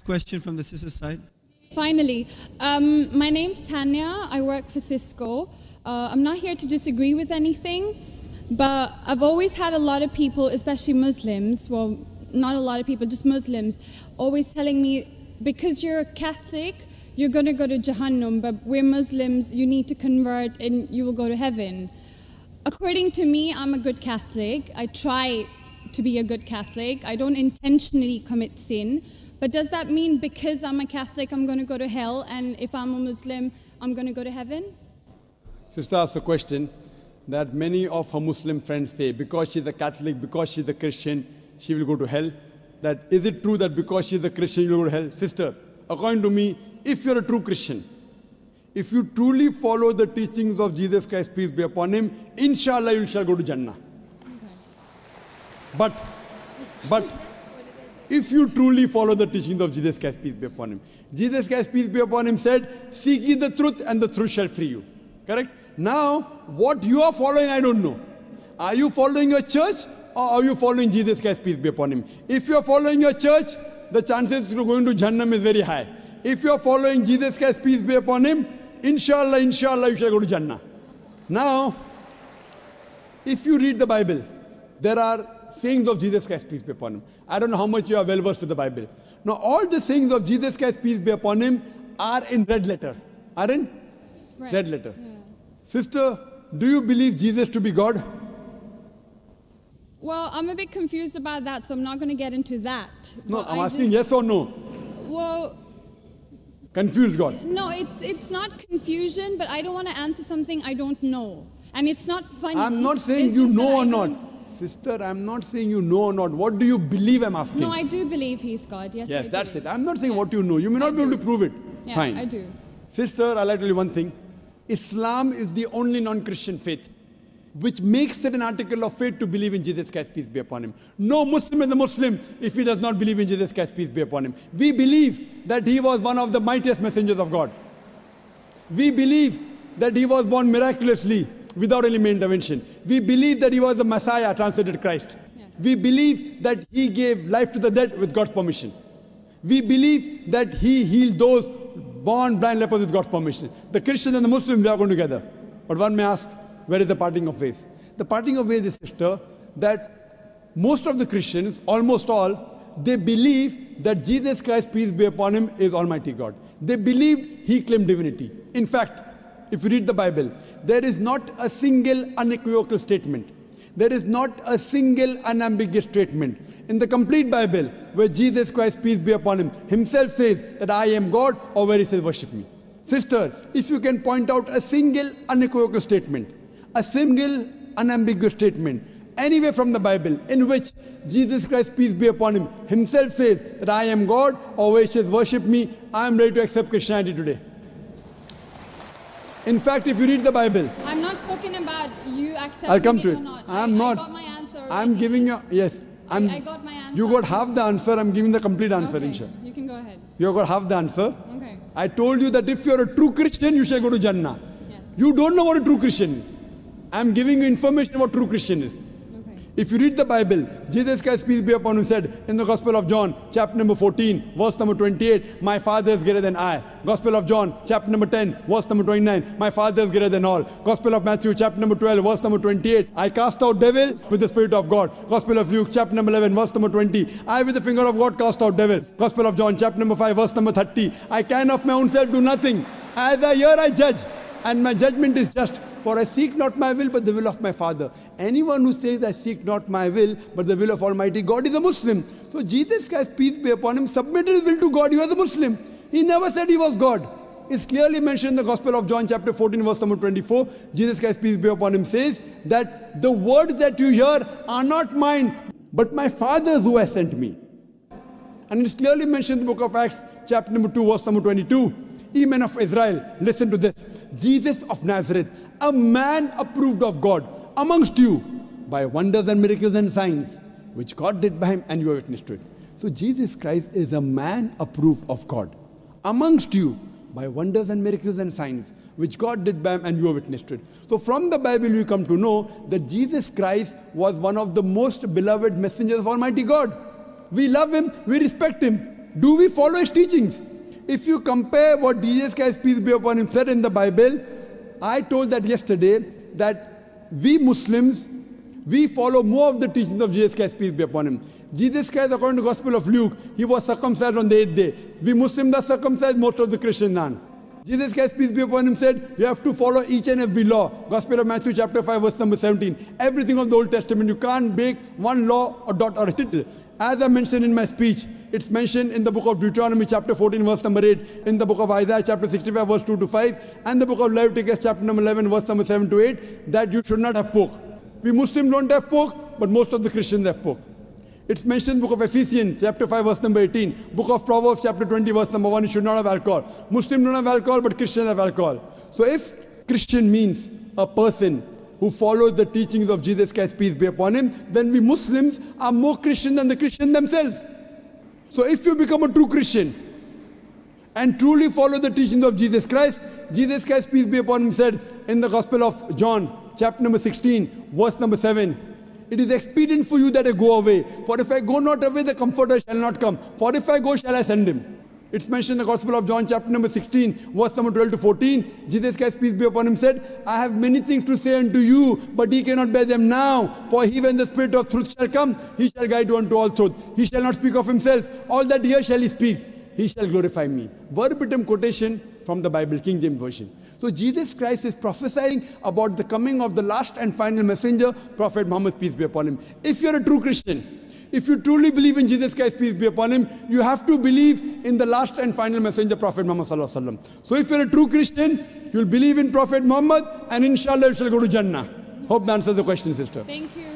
Question from the sister side. Finally, my name's Tanya. I work for Cisco. I'm not here to disagree with anything, but I've always had a lot of people, especially Muslims, well, not a lot of people, just Muslims, always telling me, because you're a Catholic, you're going to go to Jahannam, but we're Muslims, you need to convert and you will go to heaven. According to me, I'm a good Catholic. I try to be a good Catholic. I don't intentionally commit sin. But does that mean because I'm a Catholic, I'm going to go to hell, and if I'm a Muslim, I'm going to go to heaven? Sister asked a question that many of her Muslim friends say, because she's a Catholic, because she's a Christian, she will go to hell. That is it true that because she's a Christian, you will go to hell? Sister, according to me, if you're a true Christian, if you truly follow the teachings of Jesus Christ, peace be upon him, inshallah you shall go to Jannah. Okay. But if you truly follow the teachings of Jesus Christ, peace be upon him, Jesus Christ, peace be upon him, said, seek ye the truth and the truth shall free you. Correct? Now, what you are following, I don't know. Are you following your church or are you following Jesus Christ, peace be upon him? If you are following your church, the chances of going to Jannah is very high. If you are following Jesus Christ, peace be upon him, inshallah, you shall go to Jannah. Now, if you read the Bible, there are sayings of Jesus Christ, peace be upon him. I don't know how much you are well versed with the Bible. Now, all the sayings of Jesus Christ, peace be upon him, are in red letter. Are in red letter. Yeah. Sister, do you believe Jesus to be God? Well, I'm a bit confused about that, so I'm not going to get into that. No, I'm asking yes or no. Well, confused God. No, it's not confusion, but I don't want to answer something I don't know. And it's not funny. I'm not saying you know or not. Sister, I'm not saying you know or not. What do you believe, I'm asking? No, I do believe he's God. Yes, yes, that's it. I'm not saying what you know. You may not be able to prove it. Yeah, fine. I do. Sister, I'll tell you one thing. Islam is the only non-Christian faith which makes it an article of faith to believe in Jesus Christ, peace be upon him. No Muslim is a Muslim if he does not believe in Jesus Christ, peace be upon him. We believe that he was one of the mightiest messengers of God. We believe that he was born miraculously without any intervention. We believe that he was the Messiah, translated Christ. Yes. We believe that he gave life to the dead with God's permission. We believe that he healed those born blind lepers with God's permission. The Christians and the Muslims, they are going together. But one may ask, where is the parting of ways? The parting of ways is, sister, that most of the Christians, almost all, they believe that Jesus Christ, peace be upon him, is Almighty God. They believed he claimed divinity. In fact, if you read the Bible, there is not a single unequivocal statement. There is not a single unambiguous statement in the complete Bible where Jesus Christ, peace be upon him, himself says that I am God, or where he says worship me. Sister, if you can point out a single unequivocal statement, a single unambiguous statement, anywhere from the Bible in which Jesus Christ, peace be upon him, himself says that I am God, or where he says worship me, I am ready to accept Christianity today. In fact, if you read the Bible, I'm not talking about you accepting I'll come to it. Or not. I'm not. I got my answer already. I'm giving you, yes. I got my answer. You got half the answer, I'm giving the complete answer, okay. inshallah. You can go ahead. You got half the answer. Okay. I told you that if you're a true Christian, you shall go to Jannah. Yes. You don't know what a true Christian is. I'm giving you information about true Christian is. Okay. If you read the Bible, Jesus Christ, peace be upon him, said in the Gospel of John, chapter number 14, verse number 28, my Father is greater than I. Gospel of John, chapter number 10, verse number 29, my Father is greater than all. Gospel of Matthew, chapter number 12, verse number 28, I cast out devils with the Spirit of God. Gospel of Luke, chapter number 11, verse number 20, I with the finger of God cast out devils. Gospel of John, chapter number 5, verse number 30, I can of my own self do nothing. As I hear, I judge, and my judgment is just. For I seek not my will, but the will of my Father. Anyone who says, I seek not my will, but the will of Almighty God, is a Muslim. So Jesus Christ, peace be upon him, submitted his will to God. He was a Muslim. He never said he was God. It's clearly mentioned in the Gospel of John, chapter 14, verse number 24. Jesus Christ, peace be upon him, says that the words that you hear are not mine, but my Father's who has sent me. And it's clearly mentioned in the book of Acts, chapter number 2, verse number 22. Ye men of Israel, listen to this. Jesus of Nazareth, a man approved of God amongst you by wonders and miracles and signs, which God did by him, and you are witness to it. So Jesus Christ is a man approved of God amongst you by wonders and miracles and signs, which God did by him, and you are witness to it. So from the Bible you come to know that Jesus Christ was one of the most beloved messengers of Almighty God. We love him, we respect him. Do we follow his teachings? If you compare what Jesus Christ, peace be upon him, said in the Bible, I told that yesterday, that we Muslims, we follow more of the teachings of Jesus Christ, peace be upon him. Jesus Christ, according to the Gospel of Luke, he was circumcised on the 8th day. We Muslims are circumcised, most of the Christians aren't. Jesus Christ, peace be upon him, said, you have to follow each and every law. Gospel of Matthew chapter 5, verse number 17. Everything of the Old Testament, you can't break one law or dot or a tittle. As I mentioned in my speech, it's mentioned in the book of Deuteronomy chapter 14, verse number 8, in the book of Isaiah chapter 65, verse 2 to 5, and the book of Leviticus chapter number 11, verse number 7 to 8, that you should not have pork. We Muslims don't have pork, but most of the Christians have pork. It's mentioned in the book of Ephesians, chapter 5, verse number 18. Book of Proverbs, chapter 20, verse number 1, you should not have alcohol. Muslims don't have alcohol, but Christians have alcohol. So if Christian means a person who follows the teachings of Jesus Christ, peace be upon him, then we Muslims are more Christian than the Christians themselves. So if you become a true Christian and truly follow the teachings of Jesus Christ, peace be upon him, said in the Gospel of John, chapter number 16, verse number 7, it is expedient for you that I go away. For if I go not away, the Comforter shall not come. For if I go, shall I send him? It's mentioned in the Gospel of John, chapter number 16, verse number 12 to 14. Jesus Christ, peace be upon him, said, I have many things to say unto you, but ye cannot bear them now. For he, when the Spirit of truth shall come, he shall guide you unto all truth. He shall not speak of himself. All that here shall he speak. He shall glorify me. Verbatim quotation from the Bible, King James Version. So Jesus Christ is prophesying about the coming of the last and final messenger, Prophet Muhammad, peace be upon him. If you're a true Christian, if you truly believe in Jesus Christ, peace be upon him, you have to believe in the last and final messenger, Prophet Muhammad sallallahu alaihi wasallam. So if you're a true Christian, you'll believe in Prophet Muhammad, and inshallah you shall go to Jannah. Hope that answers the question, sister. Thank you.